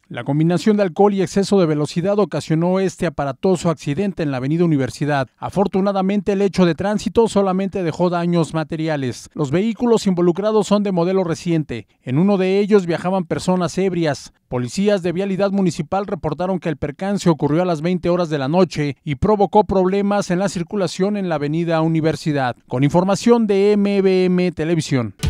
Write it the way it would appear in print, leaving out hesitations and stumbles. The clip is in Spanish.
La combinación de alcohol y exceso de velocidad ocasionó este aparatoso accidente en la avenida Universidad. Afortunadamente, el hecho de tránsito solamente dejó daños materiales. Los vehículos involucrados son de modelo reciente. En uno de ellos viajaban personas ebrias. Policías de Vialidad Municipal reportaron que el percance ocurrió a las 20 horas de la noche y provocó problemas en la circulación en la avenida Universidad. Con información de MBM Televisión.